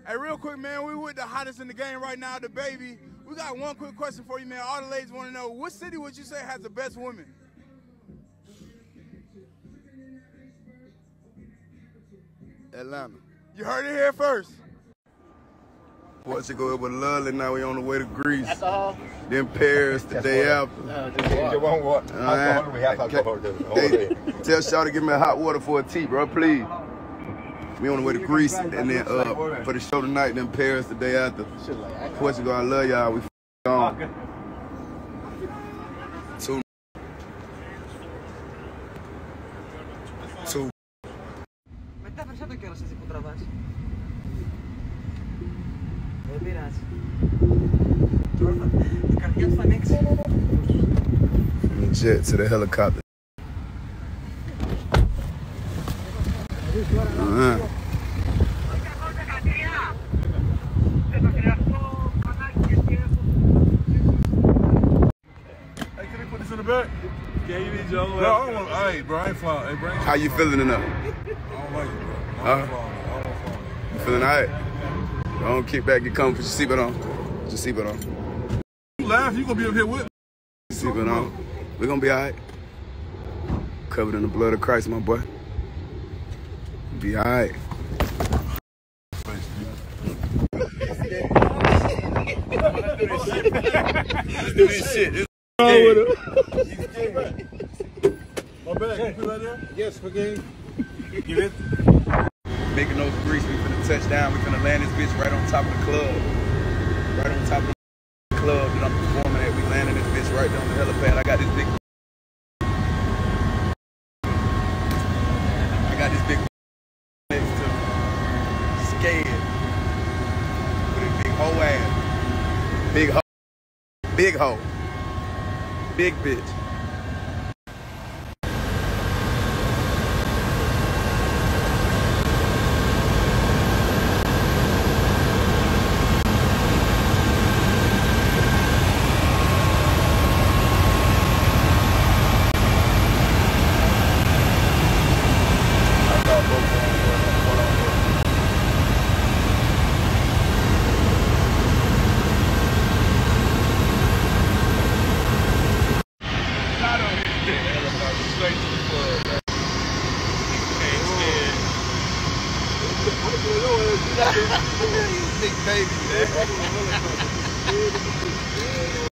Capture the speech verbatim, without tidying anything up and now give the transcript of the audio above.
Hey, real quick, man, we with the hottest in the game right now, the baby. We got one quick question for you, man. All the ladies want to know, what city would you say has the best women? Atlanta. You heard it here first. Portugal with Lully, now we on the way to Greece. That's all. Then Paris the day after. Uh, just one water. Alright. We have alcohol. Hey, tell Shaw to give me a hot water for a tea, bro, please. We on the way to Greece, and then uh, for the show tonight, then Paris the day after. Portugal, I love y'all. We f on. Two. Two. Μετά περισσότερο καιρός εσύ που τραβάς. Δεν πειράζει. Τώρα η καρδιά του θα ανοίξει. From the jet to the helicopter. Uh-huh. Hey, can they put this in the back? Yeah, you need your own. No, I don't want. Hey, bro, I ain't flying. Hey, bro. How you feeling enough? I don't like it, bro. I Huh? don't fly. I don't fly. You feeling alright? Don't kick back, get comfy, put your seatbelt on. Put your seatbelt on. You laugh, you gonna be up here with me. Seatbelt on. We're gonna be alright. Covered in the blood of Christ, my boy. Be alright. Let's do this shit. This My bag, you feel like that? Yes, okay. Give it. Making those Greece, we finna touch down. We finna land this bitch right on top of the club. Right on top of the club that I'm performing at. We landing this bitch right on the helipad. I got this big. I got this big next to me. Scared. With a big hoe ass. Big hoe. Big hoe. Big bitch. Big baby, man.